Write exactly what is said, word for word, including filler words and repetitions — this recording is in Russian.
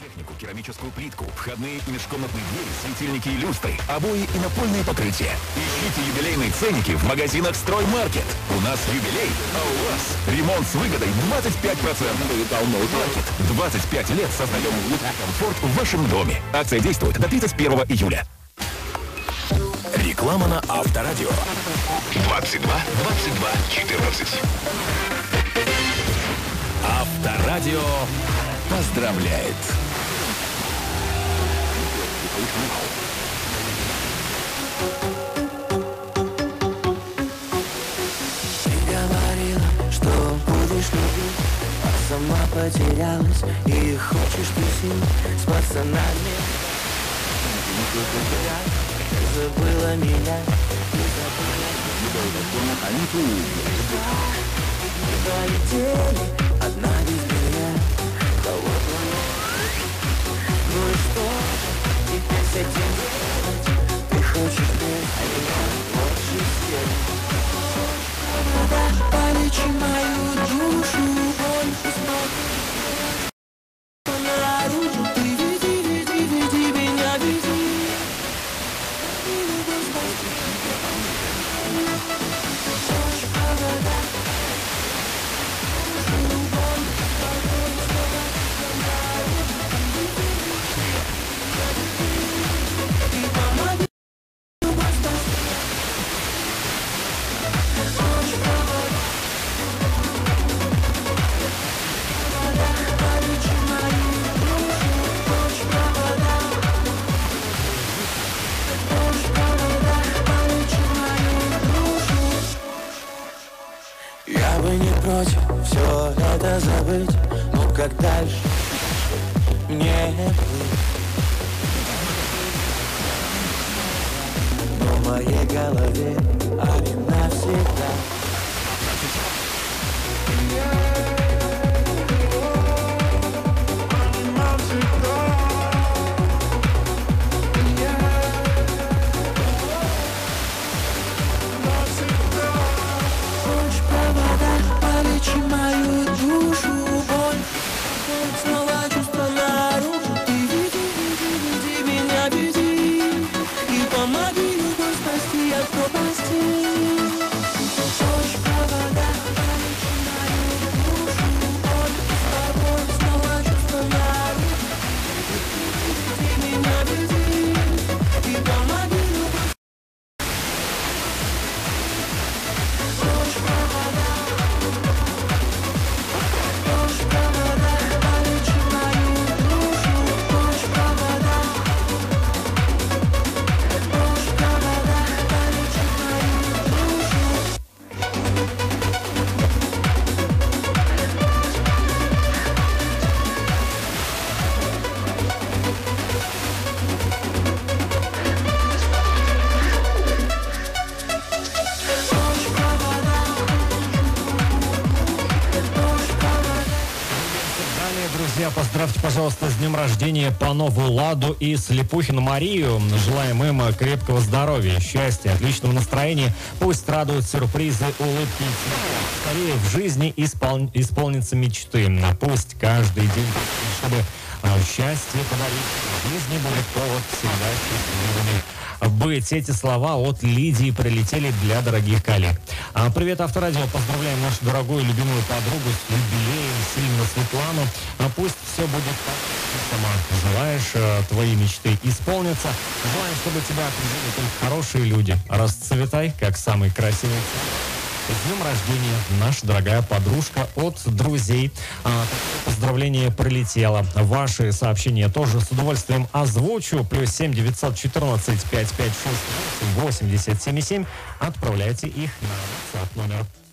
Сантехнику, керамическую плитку, входные и межкомнатные двери, светильники и люстры, обои и напольные покрытия. Ищите юбилейные ценники в магазинах «Строймаркет». У нас юбилей, а у вас ремонт с выгодой двадцать пять процентов. Маркет. двадцать пять лет создаем комфорт в вашем доме. Акция действует до тридцать первого июля. Реклама на Авторадио. двадцать два двадцать два четырнадцать. Авторадио поздравляет. Ты говорила, что будешь любить, а сама потерялась и хочешь тусить с пацанами. Забыла меня, не забыла. Полетели одна без меня, холодная. Ну и что теперь с этим делать? Ты хочешь мне, а я лучше всех. Полечи мою душу, боль успокой. Наружу ты веди, веди, веди меня, веди. Я бы не против все это забыть, но как дальше мне быть? Но в моей голове они навсегда. Полечи мою душу, боль, снова чувства наружу. Ты веди, веди, веди меня, веди. И помоги любовь спасти от пропасти. Ночь, провода, полечи мою душу, боль, с тобой снова чувства наружу. Веди меня, веди. И помоги любовь. Ночь, провода. Друзья, поздравьте, пожалуйста, с днем рождения Панову Ладу и Слепухину Марию. Желаем им крепкого здоровья, счастья, отличного настроения. Пусть радуют сюрпризы, улыбки. Скорее в жизни испол... исполнятся мечты. Пусть каждый день, чтобы счастье подарить, в жизни будет повод всегда счастливыми быть. Эти слова от Лидии прилетели для дорогих коллег. А, привет, Авторадио. Поздравляем нашу дорогую любимую подругу с юбилеем, Сильвину Светлану. А пусть все будет так, как ты сама желаешь, а, твои мечты исполнятся. Желаем, чтобы тебя окружили только хорошие люди. Расцветай, как самый красивый. С днем рождения, наша дорогая подружка от друзей. А, поздравление прилетело. Ваши сообщения тоже с удовольствием озвучу. Плюс семь девятьсот четырнадцать пять пять шесть восемьдесят семь семь. Отправляйте их на WhatsApp номер.